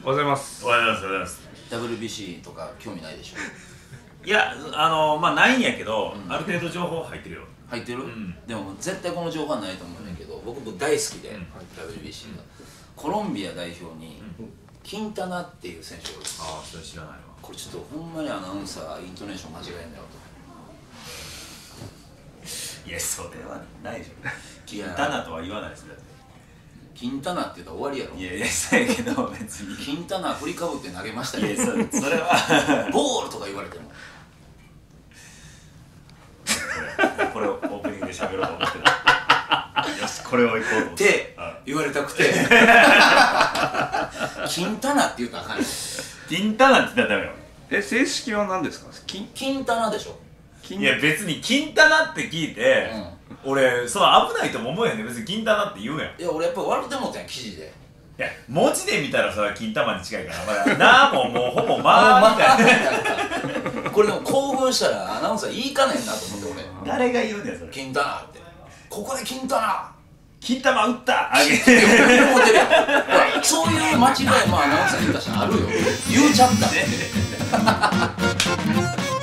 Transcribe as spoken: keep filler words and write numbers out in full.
おはようございます。 おはようございます。おはようございます。 ダブリュービーシー とか興味ないでしょ。 いや、あのまあないんやけど、 うん、 ある程度情報入ってるよ。 入ってる、うん、でも絶対この情報はないと思うんだけど、僕も大好きで、うん、ダブリュービーシー がコロンビア代表に、うん、キンタナっていう選手がいるんです。 ああ、それ知らないわ。 これちょっとほんまにアナウンサーイントネーション間違えんだよと。いや、それはないでしょ。キンタナとは言わないですよ。 キンタナって言ったら終わりやろ。 いやいや、そうやけど別にキンタナ振りかぶって投げましたよ。 いや、それそれはボールとか言われてもこれをオープニングで喋ろうと思ってる。よし、これをいこうと思って言われたくてキンタナって言ったらあかんよ。 キンタナって言ったらダメよ。 え、正式は何ですか？ キンキンタナでしょ。 いや、別にキンタナって聞いて、うん、俺その危ないとも思うやんね。別にキンタナって言うやん。 いや、俺やっぱ笑ってもうたやん、記事で。 いや、文字で見たらそれは金玉に近いから、まあ、なあももうほぼまあみたいな。 これでも興奮したらアナウンサー言いかねんなと思って俺。 誰が言うねんそれ。 金玉ってここで金玉金玉打ったあげて思ってるやん。そういう間違いもアナウンサーに言ったしあるよ。言うちゃったね